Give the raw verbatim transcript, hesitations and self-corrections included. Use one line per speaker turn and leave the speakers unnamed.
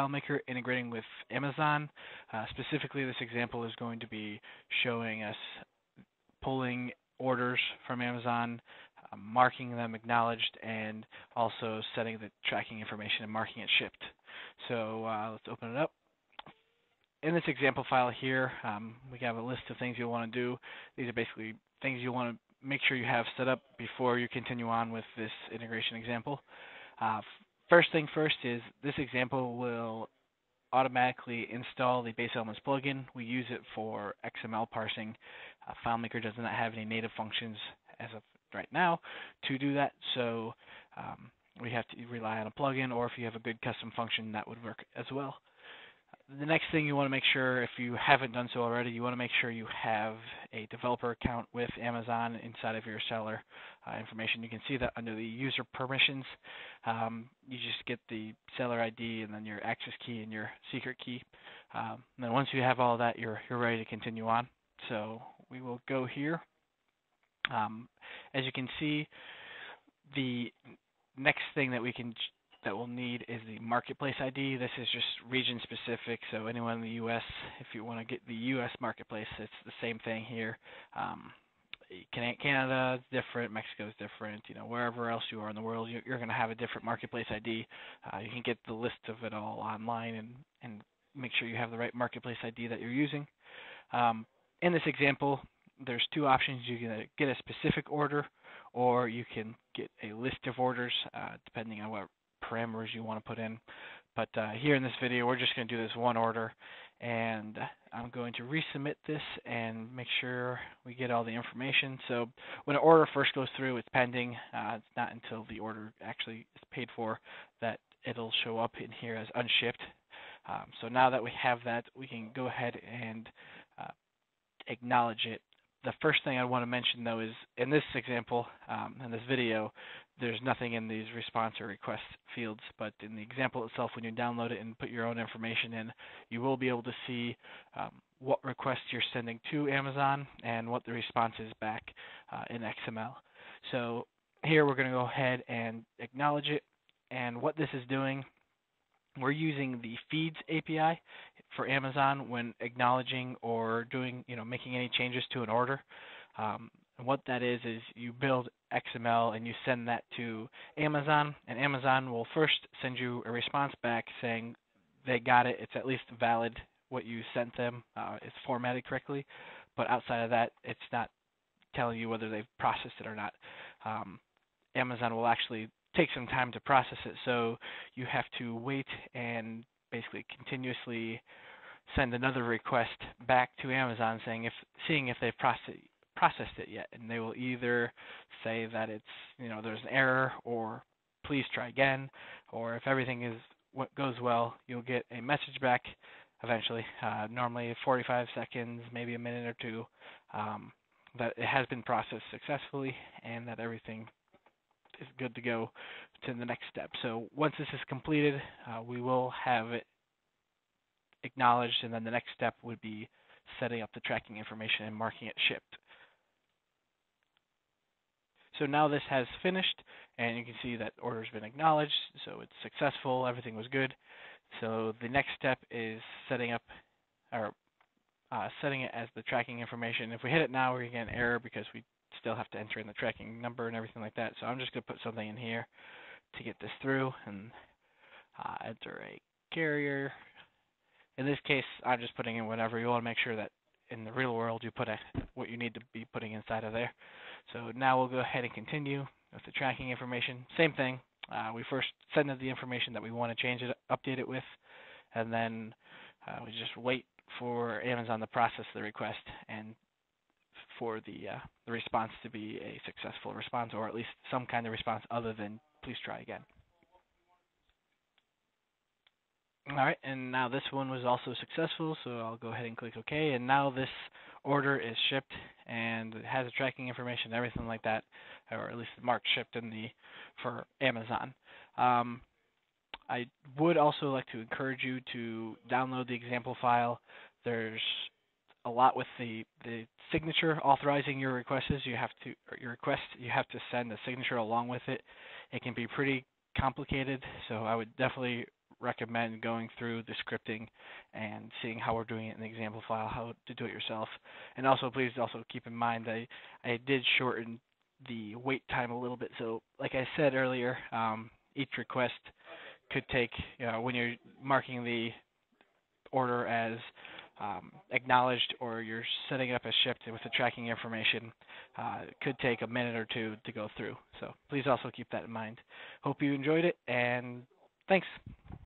FileMaker integrating with Amazon. Uh, specifically, this example is going to be showing us pulling orders from Amazon, uh, marking them acknowledged, and also setting the tracking information and marking it shipped. So uh, let's open it up. In this example file here, um, we have a list of things you'll want to do. These are basically things you want to make sure you have set up before you continue on with this integration example. Uh, first thing first is this example will automatically install the Base Elements plugin. We use it for X M L parsing. Uh, FileMaker does not have any native functions as of right now to do that, so um, we have to rely on a plugin, or if you have a good custom function, that would work as well. The next thing you want to make sure, if you haven't done so already, you want to make sure you have a developer account with Amazon inside of your seller uh, information. You can see that under the user permissions. Um, you just get the seller I D and then your access key and your secret key. Um, and then once you have all that, you're, you're ready to continue on. So we will go here. Um, as you can see, the next thing that we can that we'll need is the marketplace I D. This is just region specific, so anyone in the U S, if you want to get the U S marketplace, it's the same thing here. Um, Canada is different, Mexico is different, you know, wherever else you are in the world, you're, you're going to have a different marketplace I D. Uh, you can get the list of it all online and, and make sure you have the right marketplace I D that you're using. Um, in this example, there's two options. You can get a specific order, or you can get a list of orders, uh, depending on what parameters you want to put in. But uh, here in this video, we're just going to do this one order, and I'm going to resubmit this and make sure we get all the information. So when an order first goes through, it's pending. Uh, it's not until the order actually is paid for that it'll show up in here as unshipped. Um, so now that we have that, we can go ahead and uh, acknowledge it. The first thing I want to mention, though, is in this example, um, in this video, there's nothing in these response or request fields, but in the example itself, when you download it and put your own information in, you will be able to see um, what requests you're sending to Amazon and what the response is back uh, in X M L. So here we're going to go ahead and acknowledge it, and what this is doing, we're using the Feeds A P I for Amazon when acknowledging or doing, you know, making any changes to an order. Um, and what that is is you build X M L and you send that to Amazon, and Amazon will first send you a response back saying they got it, it's at least valid what you sent them, uh, it's formatted correctly, but outside of that, it's not telling you whether they've processed it or not. Um, Amazon will actually take some time to process it, so you have to wait and basically continuously send another request back to Amazon saying if seeing if they've processed processed it yet, and they will either say that it's, you know, there's an error, or please try again, or if everything is what goes well, you'll get a message back eventually, uh, normally forty-five seconds, maybe a minute or two, um, that it has been processed successfully and that everything is good to go to the next step. So once this is completed, uh, we will have it acknowledged, and then the next step would be setting up the tracking information and marking it shipped. So now this has finished, and you can see that order's been acknowledged, so it's successful, everything was good. So the next step is setting up, or uh, setting it as the tracking information. If we hit it now, we're going to get an error because we still have to enter in the tracking number and everything like that. So I'm just going to put something in here to get this through, and uh, enter a carrier. In this case, I'm just putting in whatever. You want to make sure that in the real world you put a, what you need to be putting inside of there. So now we'll go ahead and continue with the tracking information. Same thing. Uh, we first send in the information that we want to change it, update it with, and then uh, we just wait for Amazon to process the request and for the, uh, the response to be a successful response, or at least some kind of response other than please try again. All right, and now this one was also successful, so I'll go ahead and click OK. And now this order is shipped, and it has the tracking information, everything like that, or at least marked shipped in the for Amazon. Um, I would also like to encourage you to download the example file. There's a lot with the the signature authorizing your requests. You have to or your request. You have to send a signature along with it. It can be pretty complicated, so I would definitely recommend going through the scripting and seeing how we're doing it in the example file, how to do it yourself. And also, please also keep in mind that I, I did shorten the wait time a little bit. So like I said earlier, um, each request could take, you know, when you're marking the order as um, acknowledged or you're setting it up as shipped with the tracking information, uh, it could take a minute or two to go through. So please also keep that in mind. Hope you enjoyed it, and thanks.